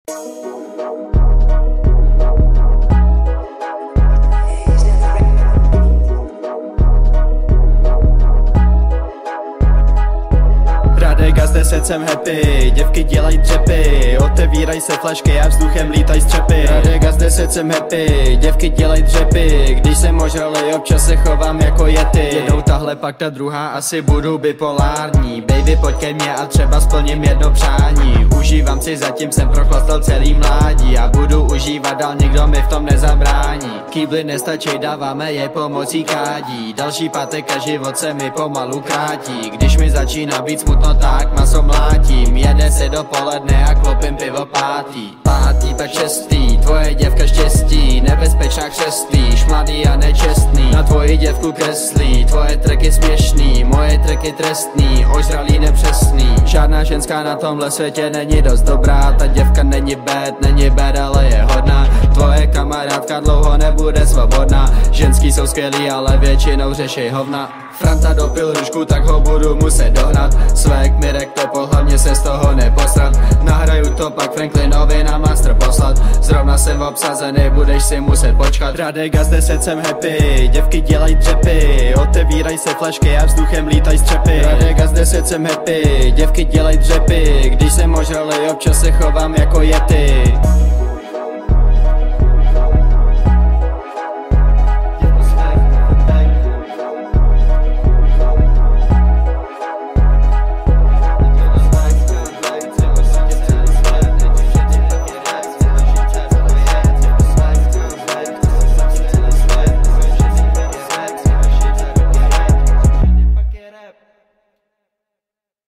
Radega z 10 jsem happy, děvky dělají dřepy, otevírají se flašky a vzduchem lítají střepy. Radega z 10 jsem happy, děvky dělají dřepy, když jsem ožralej, občas se chovám jako yeti. Jednou tahle, pak ta druhá, asi budu bipolární. Baby, pojď ke mně a třeba splním jedno přání. Užívám si, zatím jsem prochlastal celý mládí a budu užívat dál, nikdo mi v tom nezabrání. Kýbly nestačí, dáváme je pomocí kádí, další pátek a život se mi pomalu krátí. Když mi začíná být smutno, tak maso mlátím, jede se dopoledne a klopím pivo pátý. Pátý, pak šestý, tvoje děvka štěstí, nebezpečná křestlíš, mladý a nečestný. Na tvoji děvku kreslí, tvoje tracky směšný, moje tracky trestný, ožralý nepřesný. Žádná ženská na tomhle světě není dost dobrá, ta děvka není bad, ale je hodná. Tvoje kamarádka dlouho nebude svobodná, ženský jsou skvělý, ale většinou řešej hovna. Franta dopil hrušku, tak ho budu muset dohnat. Swag Mirek to hlavně se z toho neposrat. Nahraju to, pak Franklinovi na master poslat. Zrovna jsem obsazený, budeš si muset počkat. Radega z 10 jsem happy, děvky dělají dřepy, otevírají se flašky a vzduchem lítají střepy. Radega z 10 jsem happy, děvky dělají dřepy, když jsem ožralej, občas se chovám jako yeti.